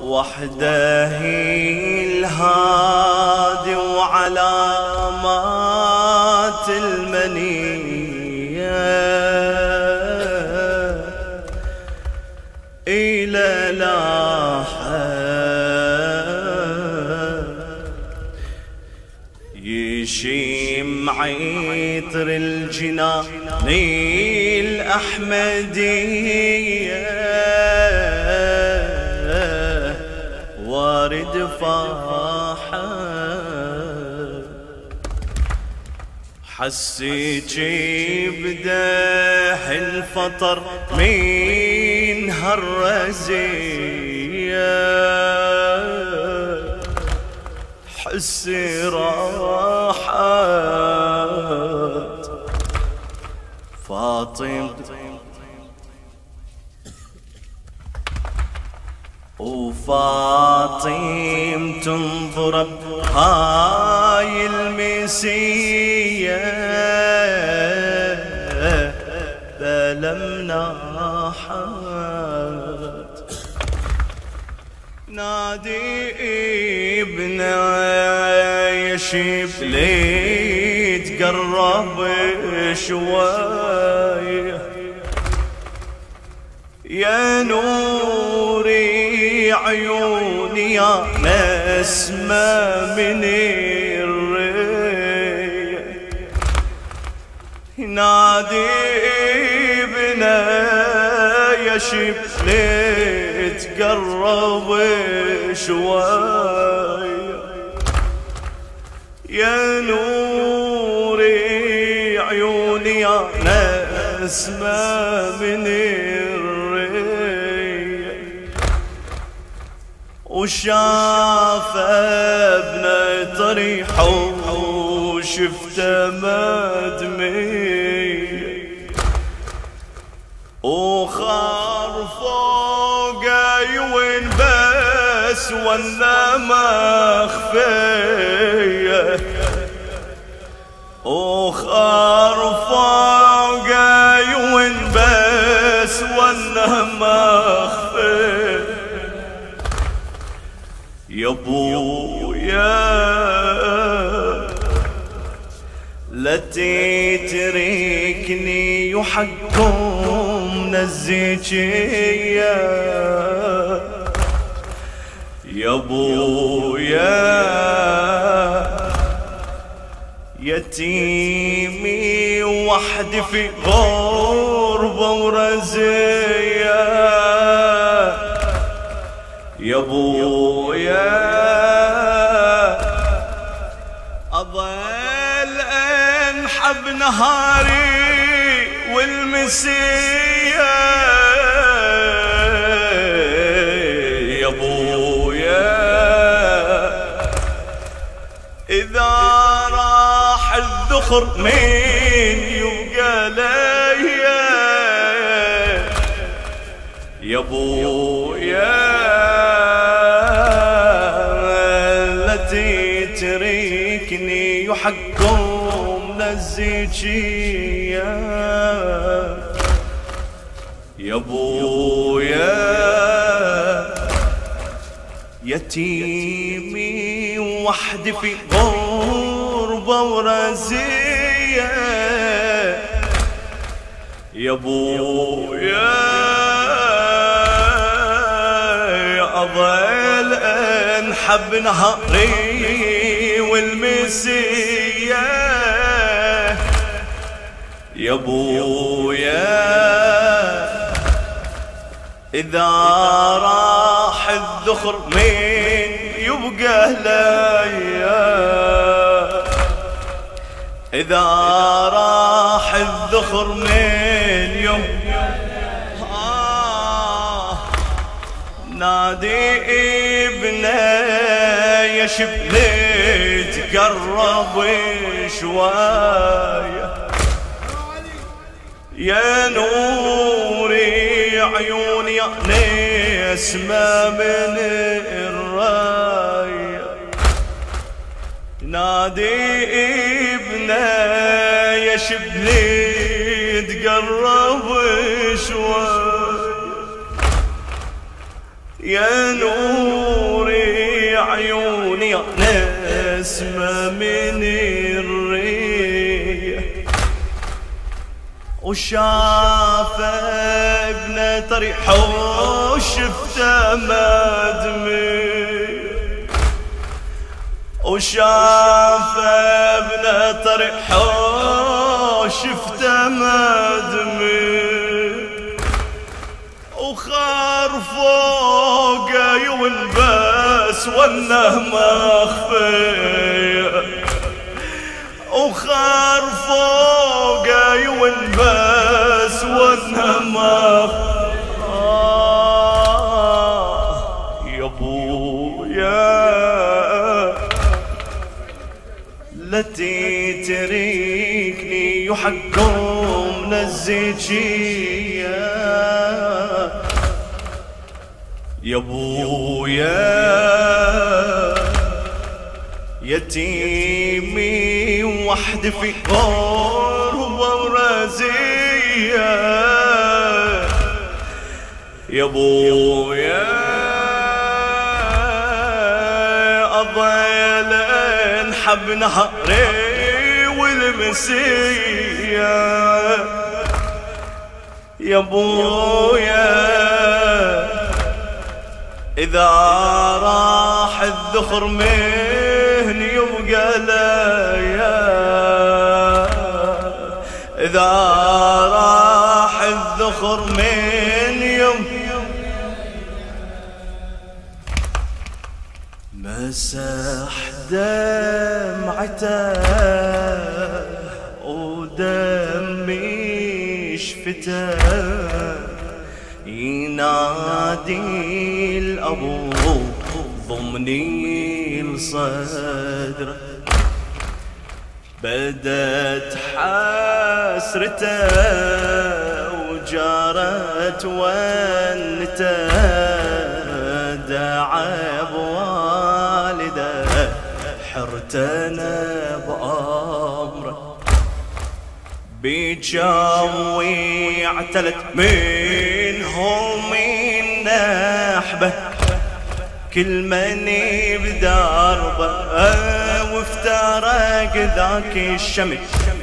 وحده الهادي وعلامات المنية إلى لاحة يشيم عطر الجنان الأحمدية وارد فاحة حسيتي بدح الفطر من هالرزية حسي راحت فاطم وفاطم تنظر هاي المسية فلم ناحت نادي ابنه يشيب لي تقرب شوي يا نوري عيوني يا نسمة من الري نادي ابنه يشيب لي تقرب شوي يا نوري عيوني يا نسمة من الري وشاف ابنه طريح وشفته مدمي وخار فوقه يوين بس وانا مخفيه وخار فوقه يوين بس وانا مخفيه يا ابويا لا تتركني وحقكم نزيجية يا ابويا يتيمي وحدي في غربة ورزية يا ابويا اظل انحب نهاري والمسية يا ابويا اذا راح الذخر مين يبقى ليا يا ابويا تتركني وحقكم نزيجية يا ابويا يتيمي وحدي في غربة ورزية يا ابويا اظل انحب نهاري والمسية يا ابويا اذا راح الذخر مين يبقى ليا اذا راح الذخر مين يبقى نادي ابنه يشب لي تقرب شوية يا نوري عيوني يا نسمة من الراية نادي ابنه يشب لي تقرب شوية يا نوري عيوني نسمة من الريح وشاف ابن طريح وشفته مدمي وشاف ابن طريح وشفته مدمي وخار فوقه يولبس وانه مخفي وخار فوقه يولبس وانه مخفي يا ابويا لا تتركني يحكم الزكية يا ابويا يتيمي وحدي في غربة ورزية يا ابويا اضل انحب نهاري والمسية يا ابويا إذا راح الذخر من يبقى ليا إذا راح الذخر من يبقى مسح دمعته ودمي شفته ينادي الأبو ضمني لصدره بدت حسرته وجارت ونته دعا بوالده حرتنا بأمره بيجاوي اعتلت منهم النحبة كل من بداربه وافترق ذاك الشمس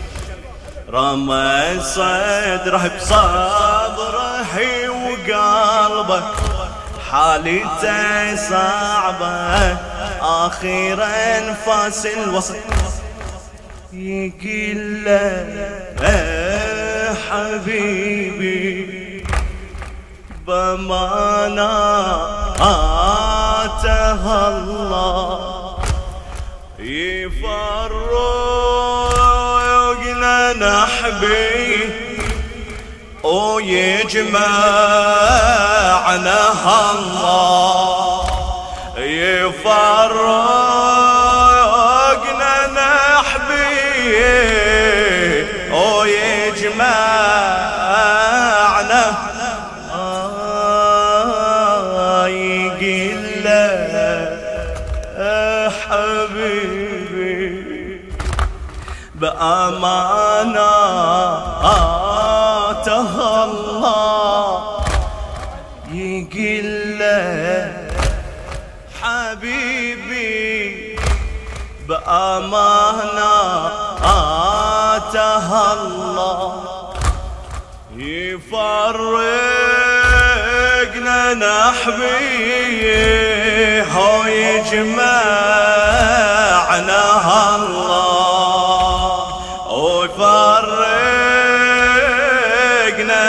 رمى صدره بصبره وقلبه حالته صعبة آخر فاس الوسط يقول له حبيبي بمناته الله يفرقنا نحبي ويجمعنا الله يفرقنا نحبي ويجمعنا يقول له حبيبي بأمانته الله يقول له حبيبي بأمانته الله يفرقنا نحبي هو يجمعنا الله ويفرقنا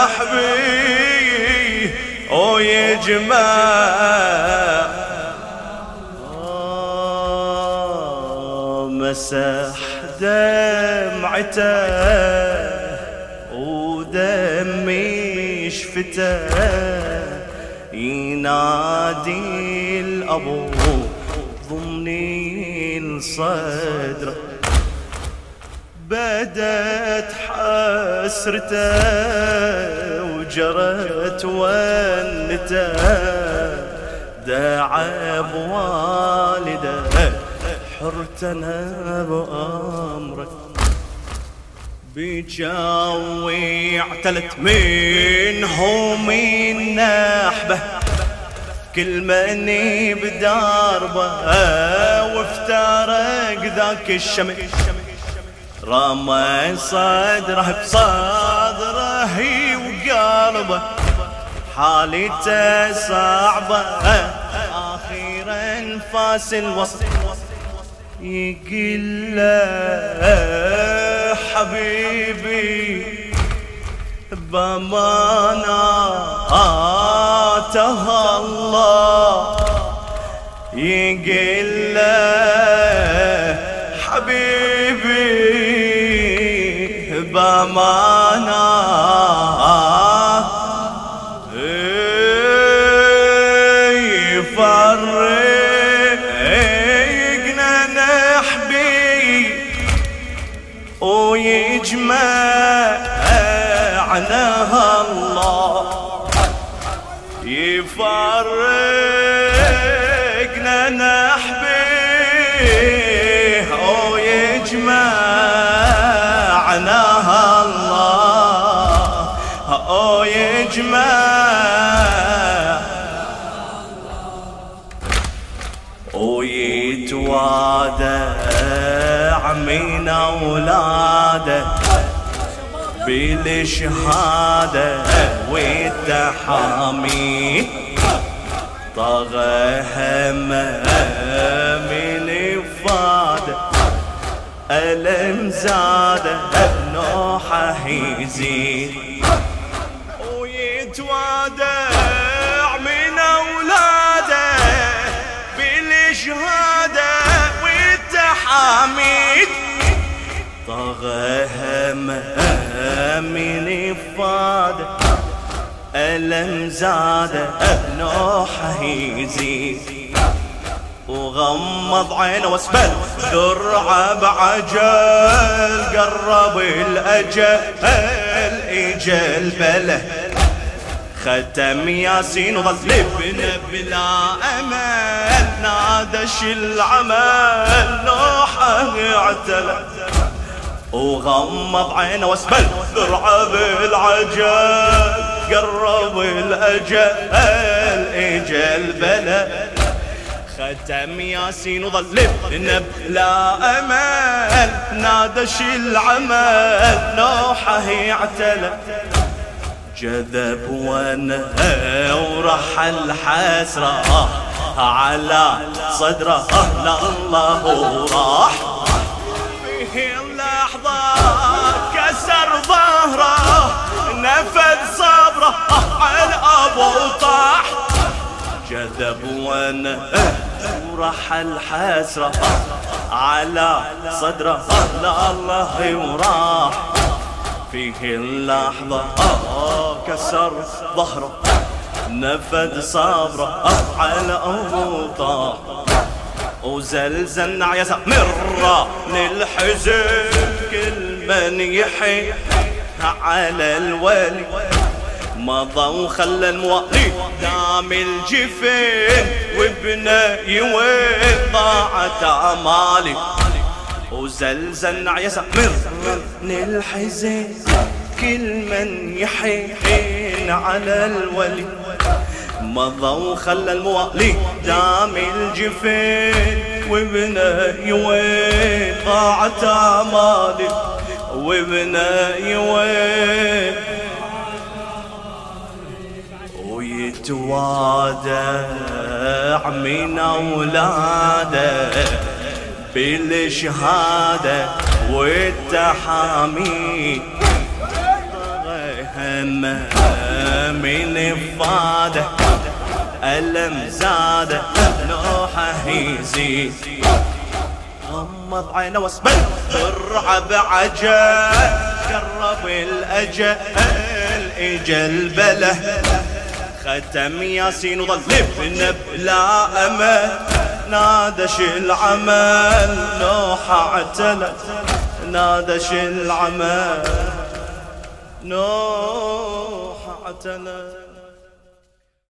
نحبي ويجمع مسح دمعته ودمي شفته ينادي الأبو ضمني لصدره بدت حسرته وجرت ونته دعا بوالده حرتنا بأمرك بيجاوي اعتلت منهم النحبة كل مني بداربه وافترق ذاك الشمس رمى صدره بصدره وقلبه حالته صعبة أخيرا فاس الوصل يقول له حبيبي بأمانته الله يقول له حبيبي بأمانة يفرقنا نحبي ويجمعنا الله يفرقنا نحبي ويجمعنا الله ويجمع ويتوادع من أولاده بالشهادة والتحامي طغى همه من إفادة ألم زاده نوحه يزيد ويتوادع من أولاده بالشهادة والتحاميد طغى همه من إفادة ألم زاده نوحه يزيد وغمض عينه واسبل ذرعه بعجل قرب الأجل إجل بله ختم ياسين وظل ابنه بلا أمل نادش العمل نوحه اعتلى وغمض عينه واسبل ذرعه بالعجل قرب الأجل إجل بله ختم ياسين وظل ابنه بلا أمل نادش العمل نوحه اعتلى جذب ونهى ورحل حسرة على صدره الله راح فيه اللحظة كسر ظهره نفذ صبره على أبو طاح جذب ونهى ورحل حسرة على صدره الله وراح فيه اللحظة كسر ظهره نفذ صبره على أوطاه وزلزل عيسى مرة للحزن كل من يحي على الولي مضى وخلى الموالي دام الجفين وابنه يوين ضاعت أمالي وزلزل عيسى مرة للحزن كل من يحين على الولي مضى وخلى الموالي دام الجفين وابنه يوين ضاعت أمالي وابنه يوين ويتوادع من أولاده بالشهادة والتحامي همه من إفادة ألم زاده نوحه يزيد غمض عينه واسبل الرعب عجل قرب الأجل إجل بله ختم ياسين وظل ابنه بلا أمل نادش العمل نوحه اعتلى نادش العمل نوحه اعتلى